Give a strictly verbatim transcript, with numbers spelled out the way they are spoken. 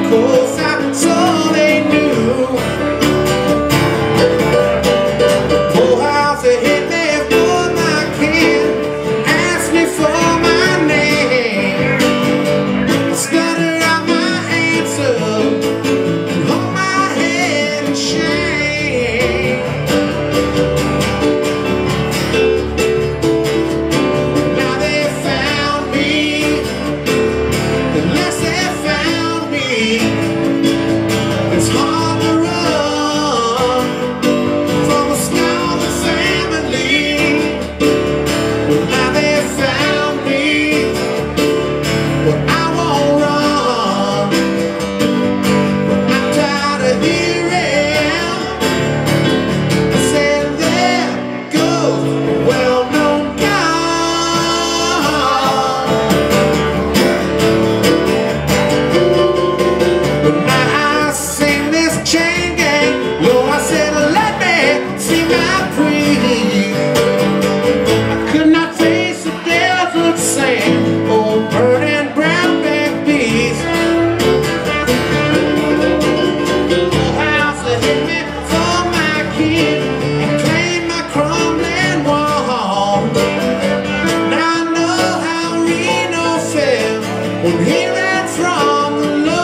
course I saw they knew. Oh, how they hit me for my kid, asked me for my name. I stutter out my answer and hold my head in shame. Now they found me, the less they found me, it's hard to run from a scoundrel family. Well, now they found me, but I won't run. I'm tired of hearing, I said there goes a well-known guy. But now I sing this chain gang, Lord, I said let me see my breeze. I could not face the desert sand or burning brown back bees. Full house that hit me for my kid and claimed my crumbling wall. Now I know how Reno felt when he ran from the law.